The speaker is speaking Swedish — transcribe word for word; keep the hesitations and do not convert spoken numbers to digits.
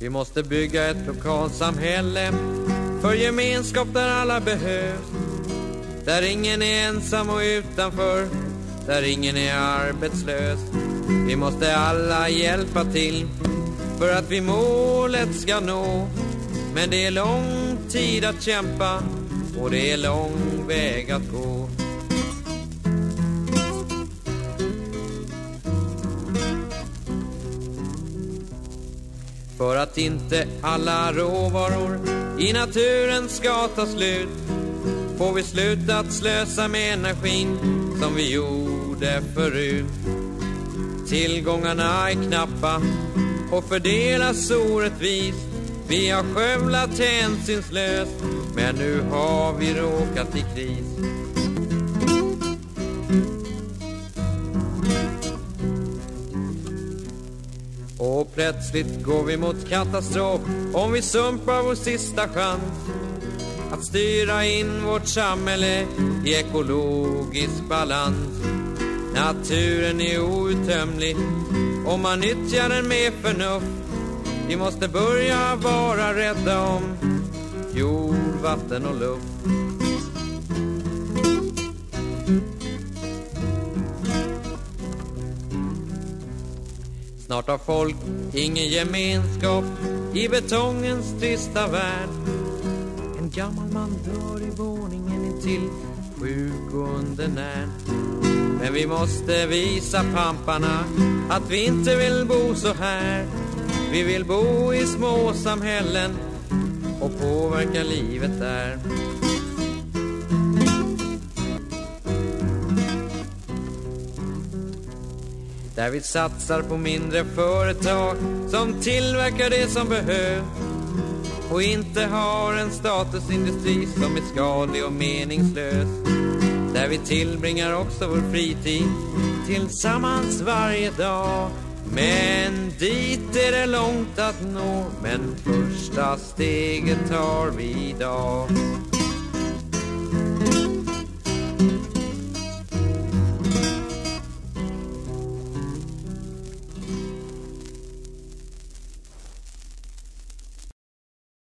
Vi måste bygga ett lokalsamhälle för gemenskap där alla behövs. Där ingen är ensam och utanför, där ingen är arbetslös. Vi måste alla hjälpa till för att vi målet ska nå. Men det är lång tid att kämpa och det är lång väg att gå. För att inte alla råvaror i naturen ska ta slut, får vi sluta att slösa med energin som vi gjorde förut. Tillgångarna är knappa och fördelas orättvist. Vi har skövlat hänsynslöst, men nu har vi råkat i kris. Och plötsligt går vi mot katastrof om vi sumpar vår sista chans att styra in vårt samhälle i ekologisk balans. Naturen är outtömlig om man nyttjar den med förnuft. Vi måste börja vara rädda om jord, vatten och luft. Snart har folk ingen gemenskap i betongens trista värld. En gammal man dör i våningen intill, sjuk och undernärd. Men vi måste visa pamparna att vi inte vill bo så här. Vi vill bo i små samhällen och påverka livet där. Där vi satsar på mindre företag som tillverkar det som behövs och inte har en statusindustri som är skadlig och meningslös. Där vi tillbringar också vår fritid tillsammans varje dag. Men dit är det långt att nå, men första steget tar vi idag.